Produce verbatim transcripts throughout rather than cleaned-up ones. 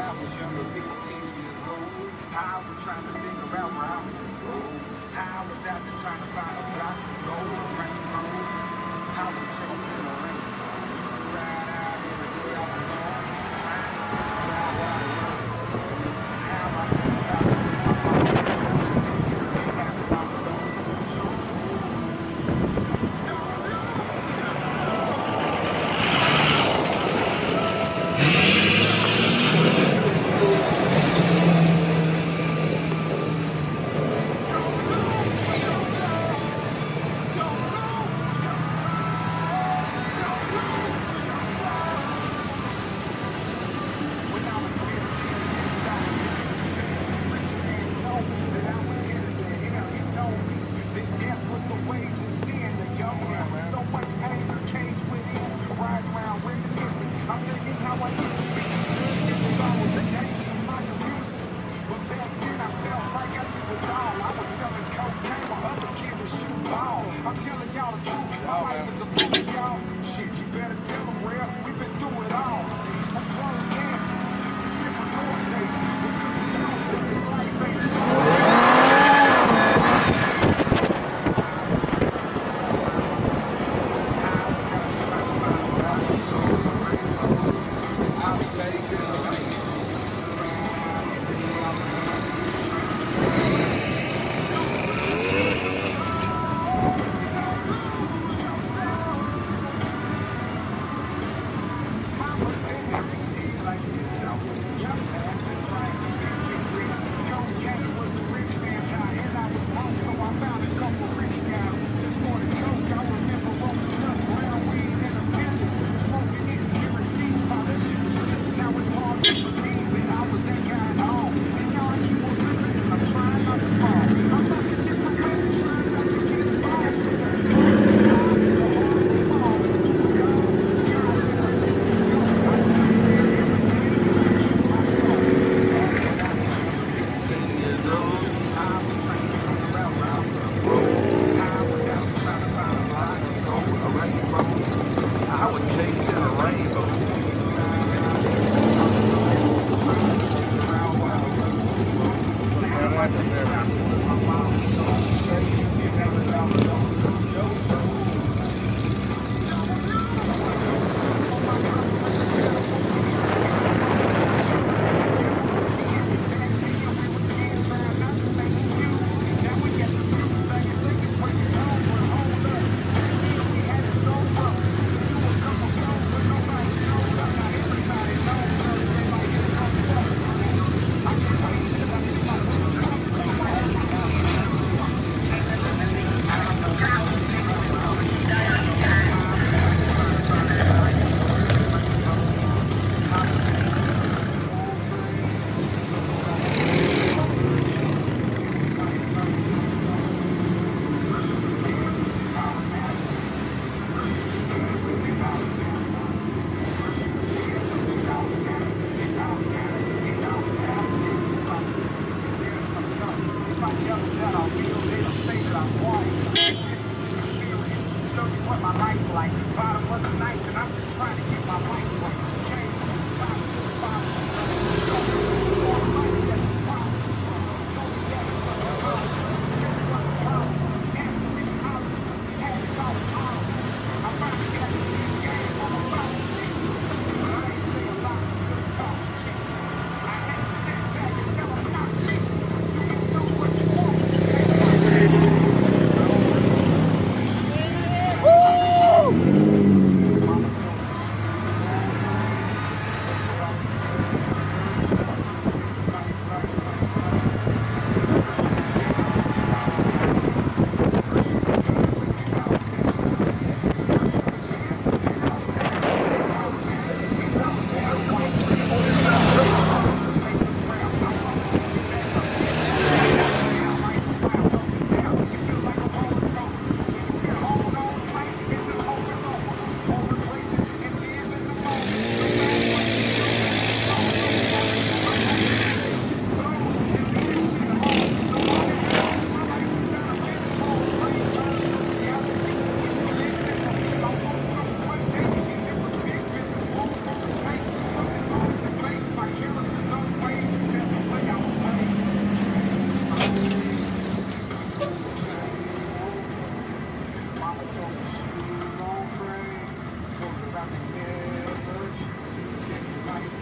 was younger, fifteen years old. I was trying to figure out where I was going to go. I was out there trying to find a block to go around the road. I was chasing the rain. Used to ride out every day I was home, trying to figure out what I was. Now I think about it with my mom. She said, "You can't have it all alone." I'm telling y'all the truth. My life is a movie, y'all. Shit, you better tell them where we've been through it all. I'm closed gaskets to different court dates because we know that this life ain't I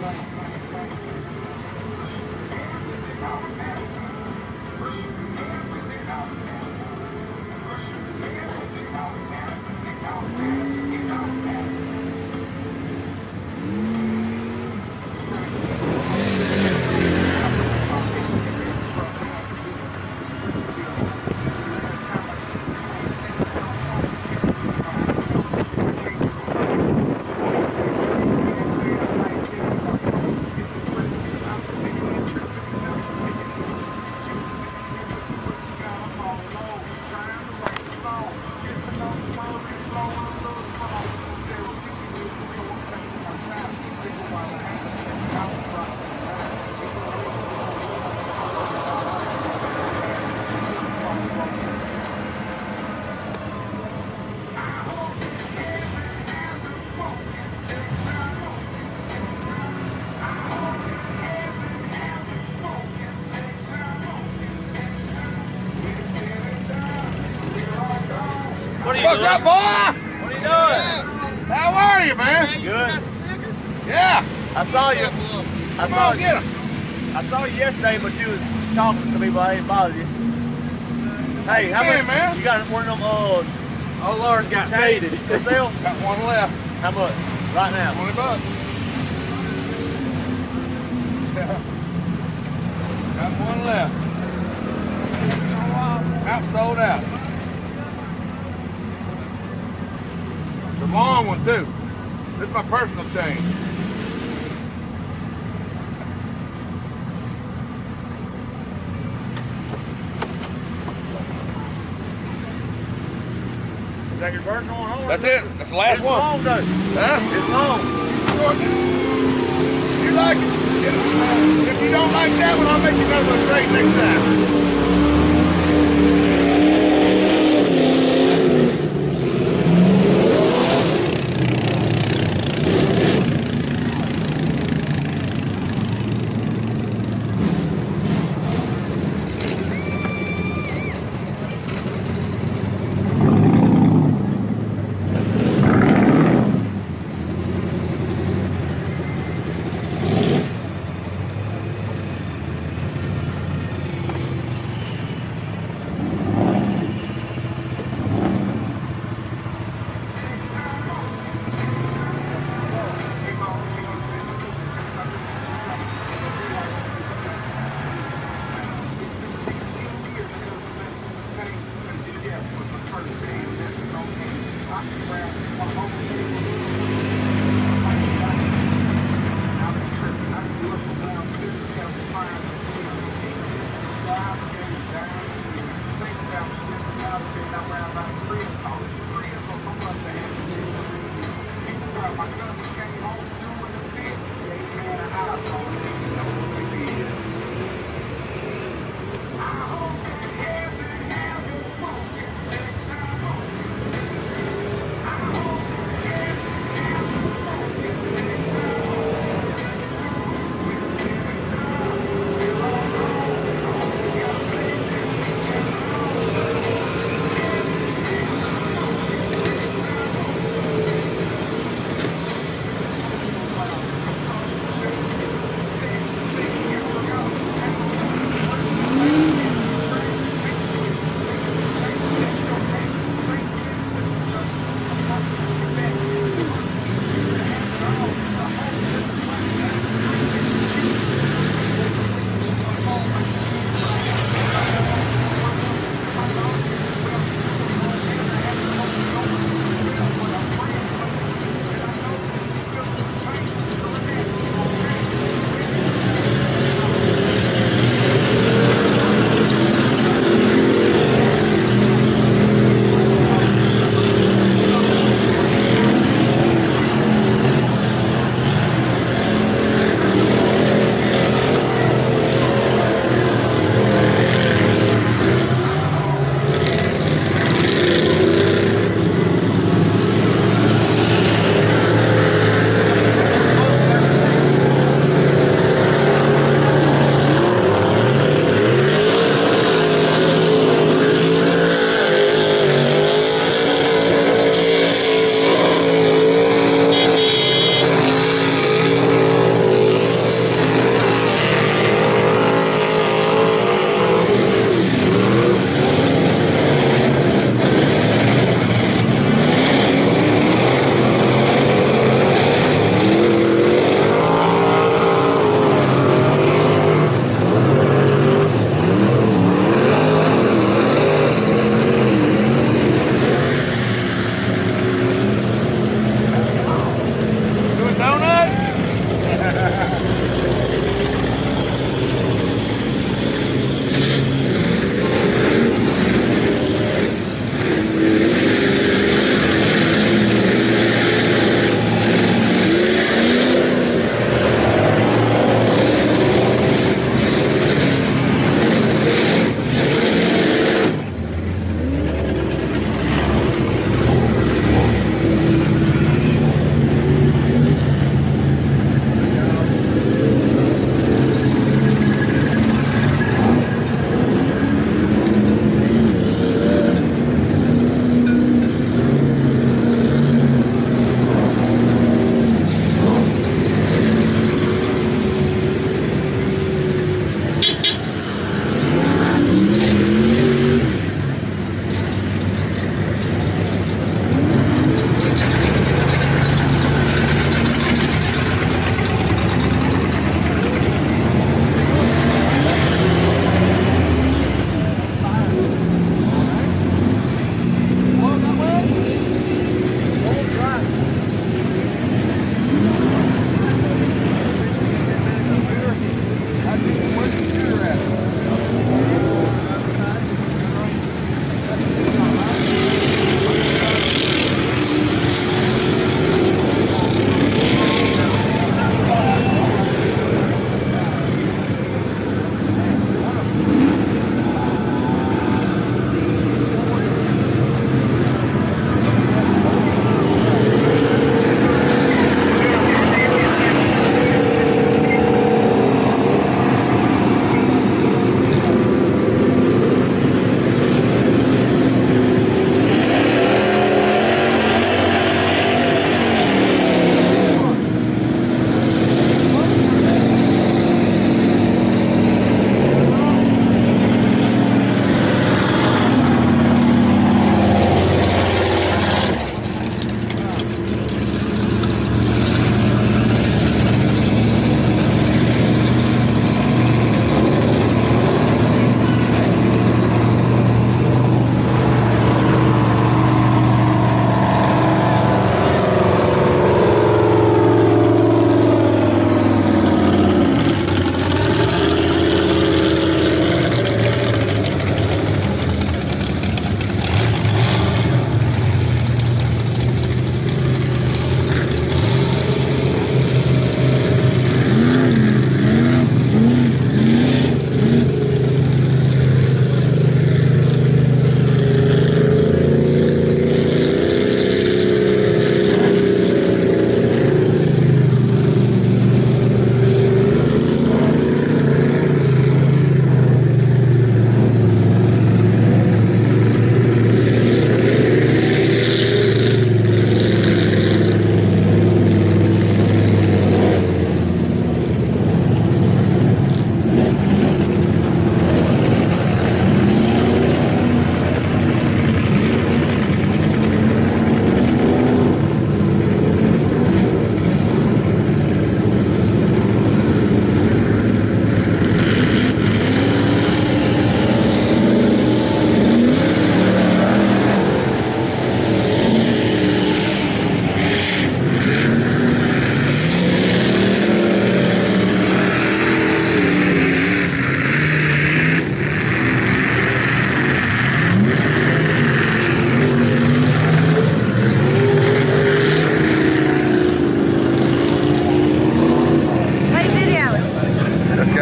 What are you What's doing? up, boy? What are you doing? How are you, man? Good. Yeah. I saw you. I Come saw on, you. get him. I saw you yesterday, but you was talking to some people. I didn't bother you. Hey, how Hey, much? man. You got one of them uh, Oh, Laura's got chains faded. for sale? Got one left. How much? Right now. twenty bucks. Got one left. Out, sold out. The long one, too. This is my personal chain. Is that your personal one? That's it. That's the last it's one. long, though. Huh? It's long. You like it? If you don't like that one, I'll make you another one straight next time.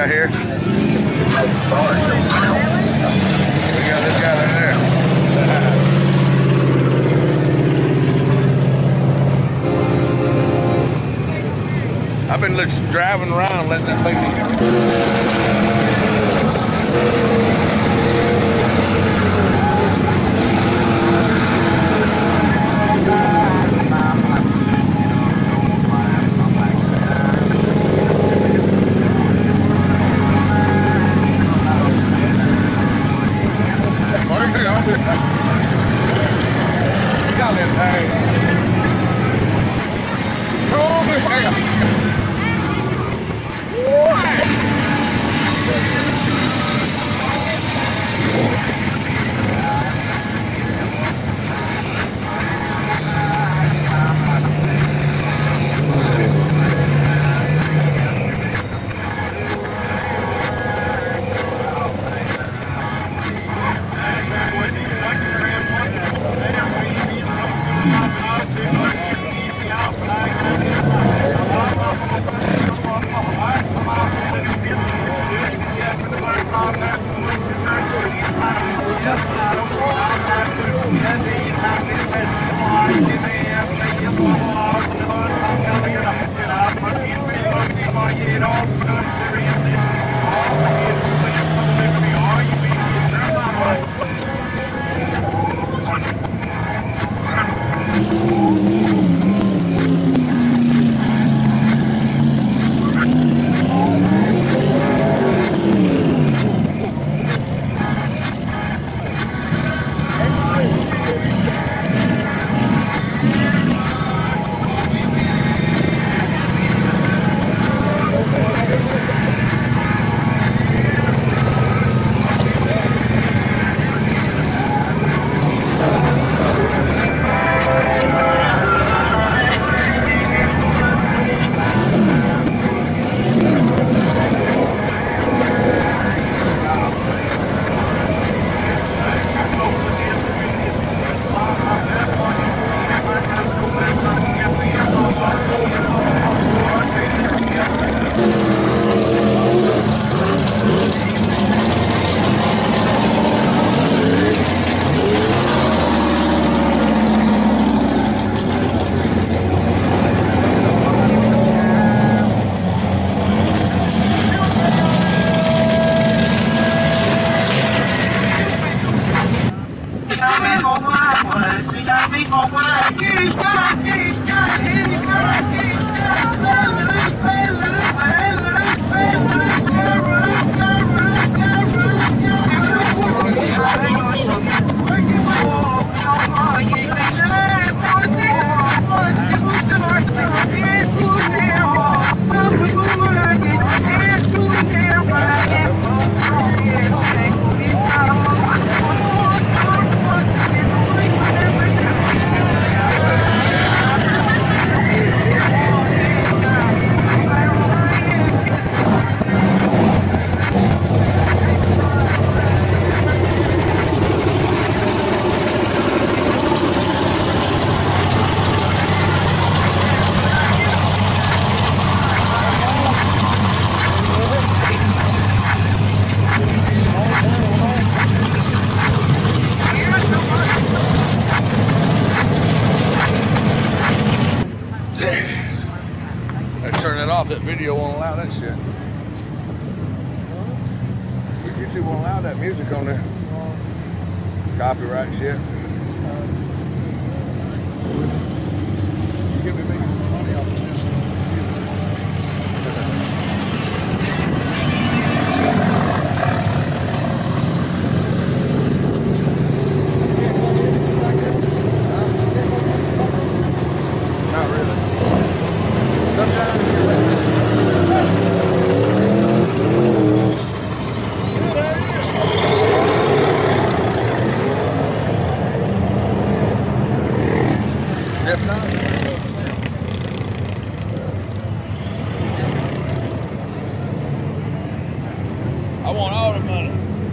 right here. We got this guy right there. I've been just driving around letting that baby. That video won't allow that shit. YouTube won't allow that music on there. Copyright shit. You give me making some money off of this. Not really. Sometimes you're like if not, I want all the money.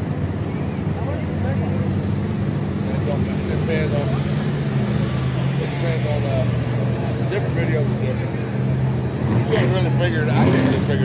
It depends on, it depends on uh, different videos are different. You can't really figure it out. I can't really figure